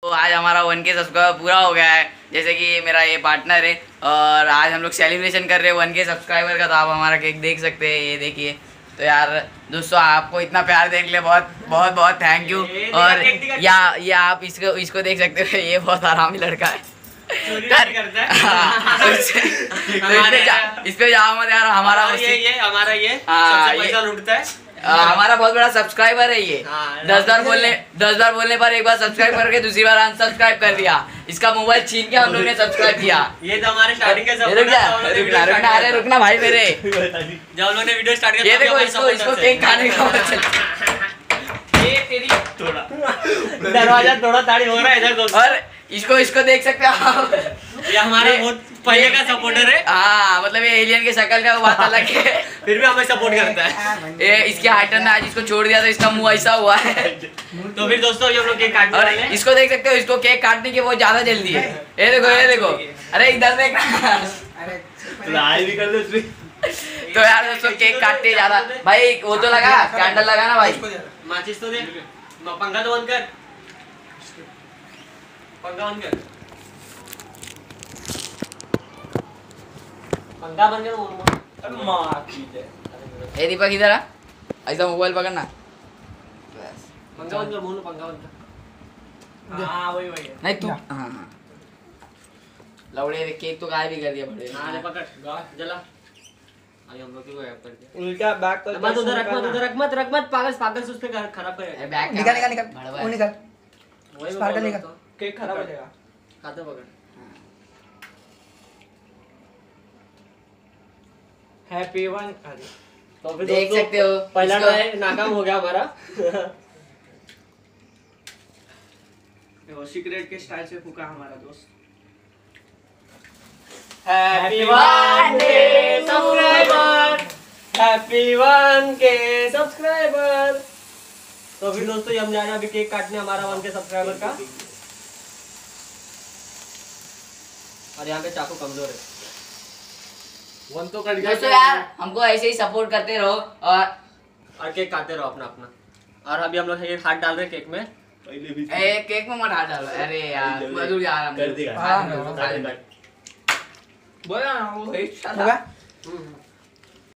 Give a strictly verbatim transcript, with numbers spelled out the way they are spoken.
तो आज हमारा वन के सब्सक्राइबर पूरा हो गया है, जैसे कि मेरा ये पार्टनर है और आज हम लोग सेलिब्रेशन कर रहे हैं वन के सब्सक्राइबर का। तो आप हमारा केक देख सकते हैं, ये देखिए। तो यार दोस्तों, आपको इतना प्यार देने के लिए बहुत बहुत बहुत थैंक यू। और या ये आप इसको इसको देख सकते हो, ये बहुत आरामी लड़का है। करता है। हाँ, तो इस पे जा, इस पे जाओ मत यार। हमारा ये ये हमारा ये सबसे पैसा लूटता है। हमारा बहुत बड़ा सब्सक्राइबर है ये। दस बार बोलने दस बार बोलने पर एक बार सब्सक्राइब करके दूसरी बार अनसब्सक्राइब कर दिया। इसका मोबाइल छीन के हम लोग ने सब्सक्राइब किया। ये तो हमारे स्टार्टिंग के रुक जा, रुकना रुकना अरे रुकना भाई मेरे। जब हम लोग ने वीडियो स्टार्ट किया ये देखो, इसको इसको केक खाने का मजा चल। ये तेरी थोड़ा दरवाजा थोड़ा ताड़ी हो रहा है इधर दोस्तों। और इसको इसको देख सकते हो आप। ये हमारा बहुत पहले का सपोर्टर है। हाँ, मतलब ये एलियन के शक्ल का बात अलग है, फिर भी हमें सपोर्ट करता है। ये इसके हाइटर ने आज इसको छोड़ दिया तो इसका मुंह ऐसा हुआ है। तो फिर दोस्तों ये हम लोग केक काटने वाले हैं। इसको देख सकते हो, इसको केक काटने की बहुत ज्यादा जल्दी है। ये देखो ये देखो, अरे इधर देख। तो यार दोस्तों, केक काटते ज्यादा भाई। वो तो लगा, कैंडल लगा ना भाई। माचिस तो दे, पंखा तो बंद कर, पंखा बंद कर, पंखा बंद कर। ए दीपक इधर आ, ऐसा मोबाइल पकड़ना। पंखा बंद कर, मोनू पंखा बंद कर। हां वही वही नहीं तू। हां हां लौड़े केक तो गायब भी कर दिया बड़े। हां ले पकड़, जला। आई हम लोग को ऐप कर दिया। उल्टा बैक कर मत उधर रख, मत उधर रख, मत रख, मत पागल पागल से उस पे खराब कर। बैग निकाल निकाल निकाल, वो निकाल, स्पार्कल निकाल, केक खराब हो जाएगा। खाते पकड़। Happy one. अरे तो फिर देख सकते हो, पहला ट्राई नाकाम हो गया हमारा। वो सीक्रेट के स्टाइल से फूका हमारा दोस्त। Happy one K subscriber, happy one K subscriber. तो फिर दोस्तों ये हम जा रहे हैं अभी केक काटने हमारा वन के सब्सक्राइबर का। और यहाँ पे चाकू कमजोर है। वन तो कट गया दोस्तों यार, हमको ऐसे ही सपोर्ट करते रहो और और केक काटते रहो अपना अपना। और अभी हम लोग ये हाथ डाल रहे हैं केक में। ए केक में मत हाथ डालो। अरे यार मधुर यार, हम कर देगा। बोला ना वो होगा।